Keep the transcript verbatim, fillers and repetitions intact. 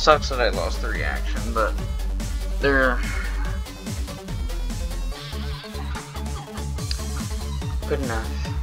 sucks that I lost the reaction, but they're good enough.